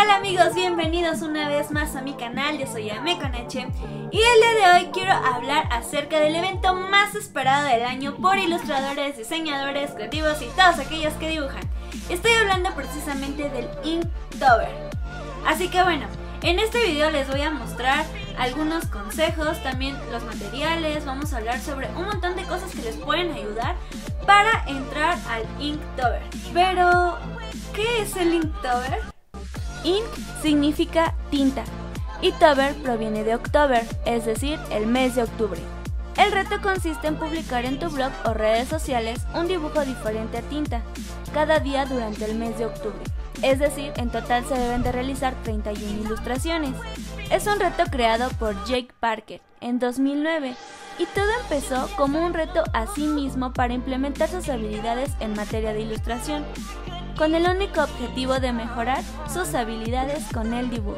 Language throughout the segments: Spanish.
Hola amigos, bienvenidos una vez más a mi canal, yo soy Ame con H y el día de hoy quiero hablar acerca del evento más esperado del año por ilustradores, diseñadores, creativos y todos aquellos que dibujan. Estoy hablando precisamente del Inktober. Así que bueno, en este video les voy a mostrar algunos consejos, también los materiales, vamos a hablar sobre un montón de cosas que les pueden ayudar para entrar al Inktober. Pero, ¿qué es el Inktober? Ink significa tinta y Tober proviene de October, es decir, el mes de octubre. El reto consiste en publicar en tu blog o redes sociales un dibujo diferente a tinta cada día durante el mes de octubre. Es decir, en total se deben de realizar 31 ilustraciones. Es un reto creado por Jake Parker en 2009 y todo empezó como un reto a sí mismo para implementar sus habilidades en materia de ilustración, con el único objetivo de mejorar sus habilidades con el dibujo.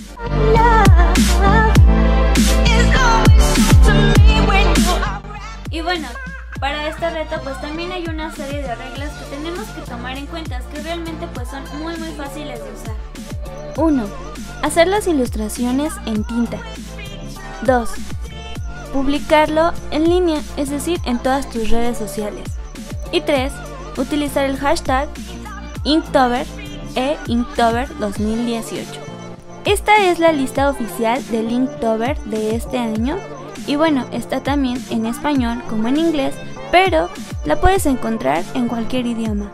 Y bueno, para este reto pues también hay una serie de reglas que tenemos que tomar en cuenta, que realmente pues son muy fáciles de usar. 1. Hacer las ilustraciones en tinta. 2. Publicarlo en línea, es decir, en todas tus redes sociales. Y 3. Utilizar el hashtag Inktober e Inktober 2018. Esta es la lista oficial del Inktober de este año y bueno, está también en español como en inglés, pero la puedes encontrar en cualquier idioma.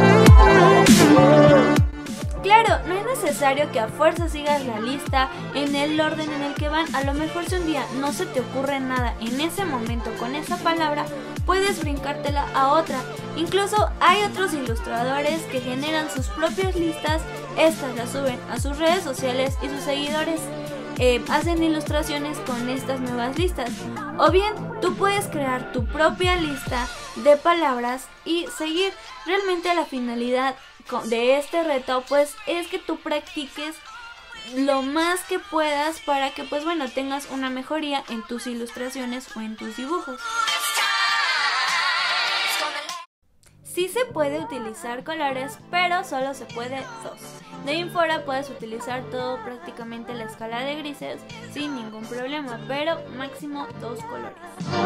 Claro, no es necesario que a fuerza sigas la lista en el orden en el que van. A lo mejor si un día no se te ocurre nada en ese momento con esa palabra, puedes brincártela a otra. Incluso hay otros ilustradores que generan sus propias listas, estas las suben a sus redes sociales y sus seguidores hacen ilustraciones con estas nuevas listas. O bien, tú puedes crear tu propia lista de palabras y seguir. Realmente la finalidad de este reto pues es que tú practiques lo más que puedas para que pues bueno tengas una mejoría en tus ilustraciones o en tus dibujos. Sí se puede utilizar colores, pero solo se puede 2. De ahí en fuera puedes utilizar todo, prácticamente la escala de grises sin ningún problema, pero máximo 2 colores.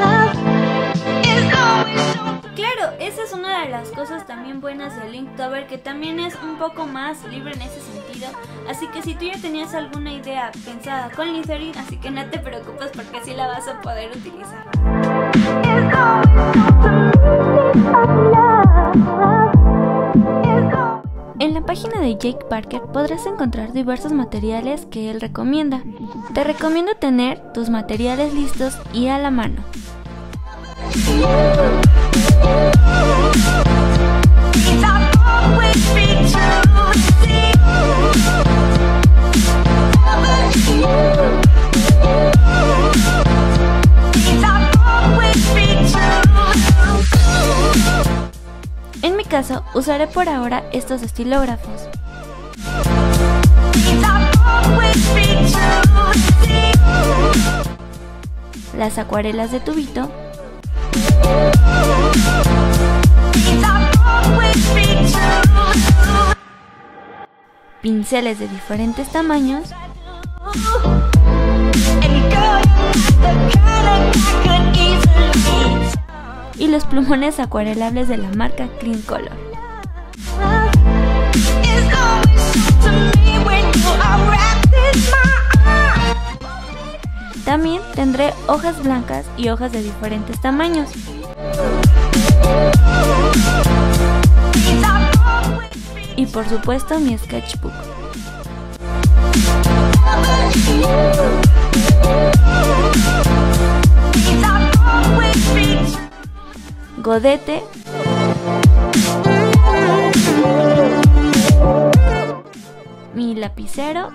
Claro, esa es una de las cosas también buenas del Inktober, que también es un poco más libre en ese sentido. Así que si tú ya tenías alguna idea pensada con Littering, así que no te preocupes porque así la vas a poder utilizar. En la página de Jake Parker podrás encontrar diversos materiales que él recomienda. Te recomiendo tener tus materiales listos y a la mano. En mi caso, usaré por ahora estos estilógrafos. Las acuarelas de tubito. Pinceles de diferentes tamaños. Y los plumones acuarelables de la marca Clean Color. También tendré hojas blancas y hojas de diferentes tamaños. Y por supuesto mi sketchbook. Godete, mi lapicero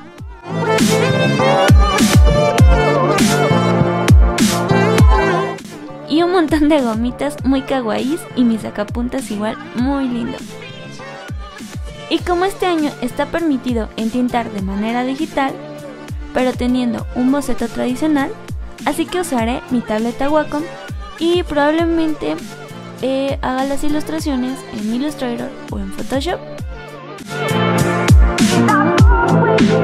y un montón de gomitas muy kawaiis y mi sacapuntas igual muy lindo. Y como este año está permitido entintar de manera digital, pero teniendo un boceto tradicional, así que usaré mi tableta Wacom y probablemente haga las ilustraciones en Illustrator o en Photoshop.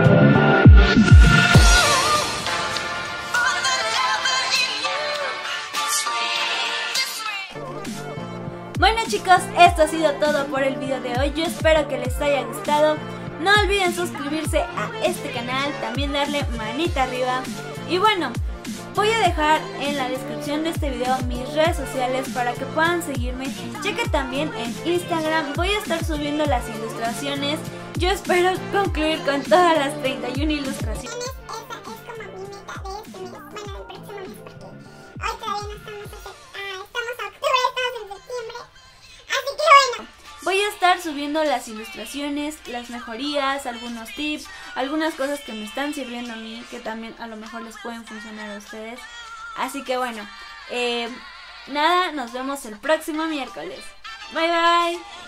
esto ha sido todo por el video de hoy. Yo espero que les haya gustado. No olviden suscribirse a este canal, también darle manita arriba. Y bueno, voy a dejar en la descripción de este video mis redes sociales para que puedan seguirme. Chequen también en Instagram, voy a estar subiendo las ilustraciones. Yo espero concluir con todas las 31 ilustraciones. Voy a estar subiendo las ilustraciones, las mejorías, algunos tips, algunas cosas que me están sirviendo a mí, que también a lo mejor les pueden funcionar a ustedes. Así que bueno, nada, nos vemos el próximo miércoles. Bye bye.